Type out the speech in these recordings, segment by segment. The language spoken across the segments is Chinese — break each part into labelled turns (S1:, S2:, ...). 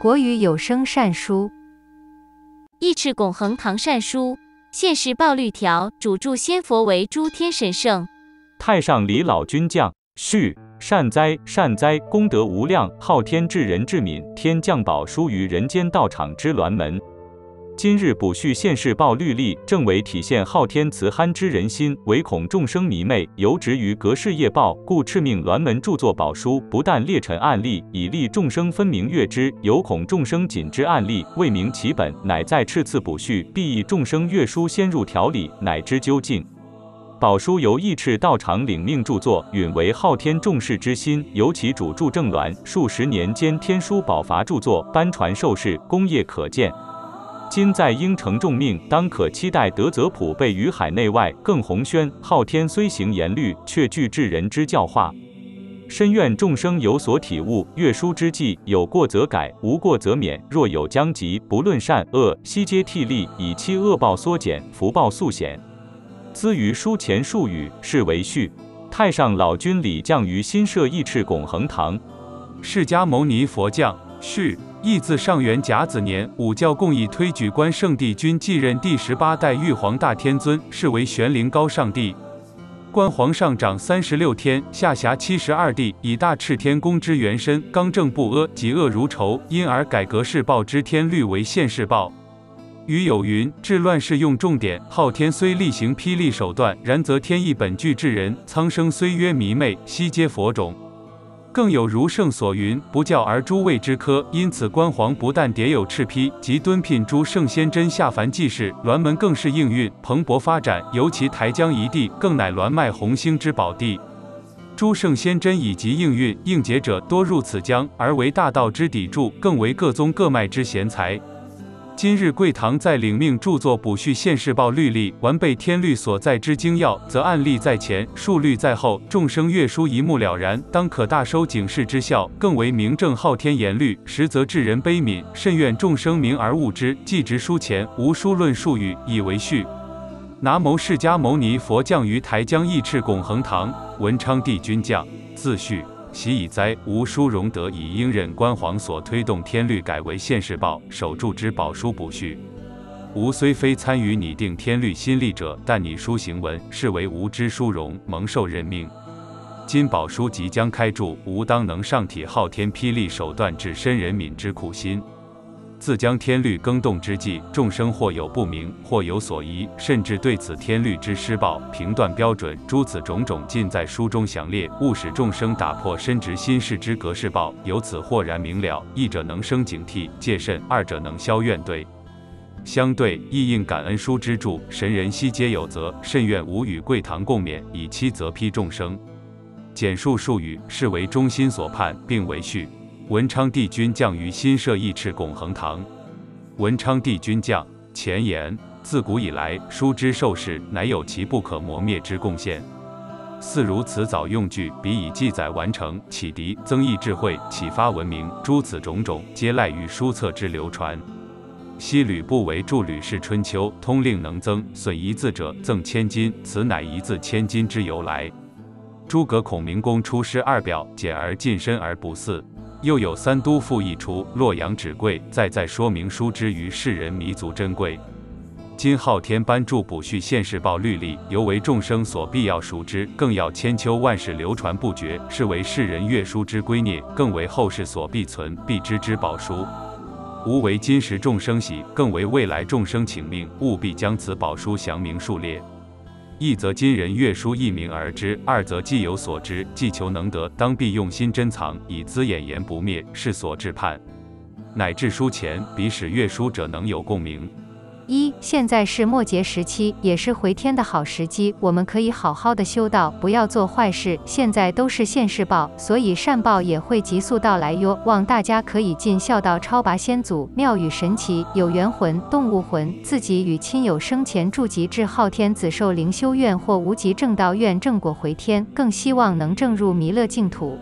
S1: 国语有声善书，
S2: 义赤拱恒堂善书，现世报律条，主著先佛为诸天神圣。
S3: 太上李老君降序。善哉善哉，功德无量，昊天至仁至敏，天降宝书于人间道场之銮门。今日补续现世报律例，正为体现昊天慈憨之人心，唯恐众生迷昧，犹执于隔世业报，故敕命銮门著作宝书，不但列陈案例，以利众生分明阅之，犹恐众生仅知案例，未明其本，乃再敕次补续，必以众生阅书先入条理，乃知究竟。宝书由义赤道场领命著作，允为昊天重视之心，由其主著正鸾，数十年间天书宝筏著作，颁传受世，功业可见。今在应承众命，当可期待德泽普备于海内外，更宏宣。昊天虽行严律，却具至人之教化。深愿众生有所体悟，阅书之际，有过则改，无过则免。若有将及，不论善恶，悉皆替力，以期恶报缩减，福报速显。兹于书前数语，是为序。太上老君礼降于新设义赤拱恒堂。
S4: 释迦牟尼佛降序。义自上元甲子年，五教共议推举关圣帝君继任第18代玉皇大天尊，是为玄灵高上帝。关皇上长36天，下辖72地，以大赤天宫之原身，刚正不阿，嫉恶如仇，因而改革世报之天律为现世报。语有云：治乱世用重典，昊天虽厉行霹雳手段，然则天意本具至人，苍生虽曰迷昧，悉皆佛种。更有如圣所云：不教而诸位之科。因此关皇不但迭有敕批，即敦聘诸圣先真下凡济世，銮门更是应运蓬勃发展，尤其台江一地，更乃銮脉宏兴之宝地。诸圣先真以及应运应劫者多入此江，而为大道之砥柱，更为各宗各脉之贤才。今日贵堂在领命著作补续现世报律例，完备天律所在之精要，则案例在前，数律在后，众生阅书一目了然，当可大收警示之效，更为明正昊天严律，实则至人悲悯，甚愿众生明而悟之。既执书前，无书论数语，以为序。南无释迦牟尼佛降于台江义赤拱恒堂，文昌帝君降，自序。喜以哉！吾殊荣得以应任关皇所推动天律改为现世报，首著之宝书补序。吾虽非参与拟定天律新例者，但拟书行文，是为吾之殊荣，蒙受任命。今宝书即将开著，吾当能上体昊天霹雳手段至深人民之苦心。自将天律更动之际，众生或有不明，或有所疑，甚至对此天律之施报、评断标准，诸此种种尽在书中详列，务使众生打破深植心事之格式报，由此豁然明了。一者能生警惕戒慎，二者能消怨怼。相对亦应感恩书之助，神人悉皆有责，甚愿吾与贵堂共勉，以期责批众生。简述数语，是为中心所盼，并为序。文昌帝君降于新设义赤拱恒堂。文昌帝君降，前言：自古以来，书之受世，乃有其不可磨灭之贡献。似如此早用具，彼以记载完成，启迪增益智慧，启发文明，诸此种种，皆赖于书册之流传。昔吕不韦著《吕氏春秋》，通令能增，损一字者赠千金，此乃一字千金之由来。诸葛孔明公出师二表，简而近身而不似。又有三都赋一出，洛阳纸贵，在说明书之于世人弥足珍贵。今昊天颁著补续现世报律例，尤为众生所必要熟知，更要千秋万世流传不绝，是为世人阅书之圭臬，更为后世所必存必知之宝书。吾为今时众生喜，更为未来众生请命，务必将此宝书详明述列。一则今人阅书一明而知，二则既有所知，既求能得，当必用心珍藏，以资眼言不灭，是所至盼。乃至书前，彼使阅书者能有共鸣。
S1: 现在是末劫时期，也是回天的好时机，我们可以好好的修道，不要做坏事。现在都是现世报，所以善报也会急速到来哟。望大家可以尽孝道，超拔先祖，庙宇神奇，有缘魂、动物魂，自己与亲友生前筑集至昊天子寿灵修院或无极正道院正果回天，更希望能证入弥勒净土。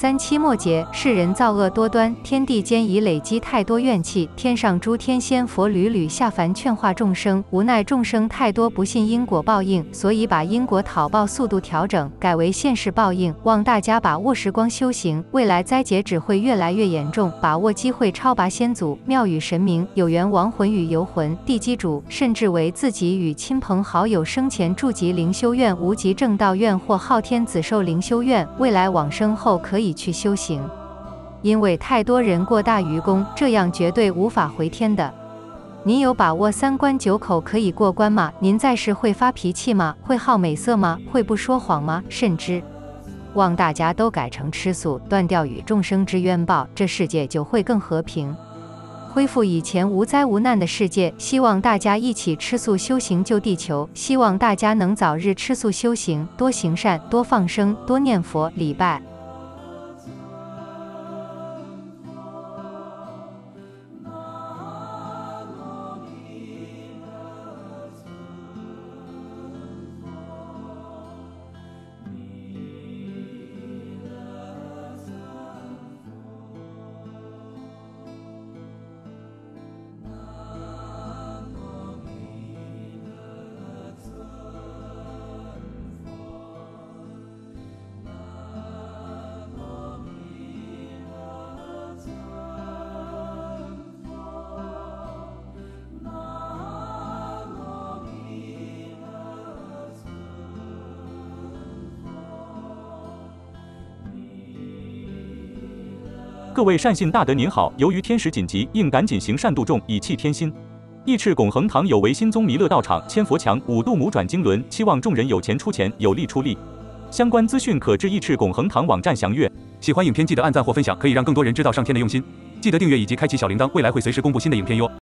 S1: 3期末节，世人造恶多端，天地间已累积太多怨气，天上诸天仙佛屡屡下凡劝化众生，无奈众生太多不信因果报应，所以把因果讨报速度调整，改为现世报应。望大家把握时光修行，未来灾劫只会越来越严重，把握机会超拔先祖、庙宇神明、有缘亡魂与游魂、地基主，甚至为自己与亲朋好友生前住集灵修院、无极正道院或昊天子寿灵修院，未来往生后可以去修行。因为太多人过大愚公，这样绝对无法回天的。你有把握3关9口可以过关吗？您在世会发脾气吗？会好美色吗？会不说谎吗？甚至望大家都改成吃素，断掉与众生之冤报，这世界就会更和平，恢复以前无灾无难的世界。希望大家一起吃素修行救地球，希望大家能早日吃素修行，多行善，多放生，多念佛礼拜。
S3: 各位善信大德您好，由于天时紧急，应赶紧行善度众，以弃天心。义赤拱恒堂有为新宗弥勒道场千佛墙5度母转经轮，期望众人有钱出钱，有力出力。相关资讯可至义赤拱恒堂网站详阅。
S4: 喜欢影片记得按赞或分享，可以让更多人知道上天的用心。记得订阅以及开启小铃铛，未来会随时公布新的影片哟。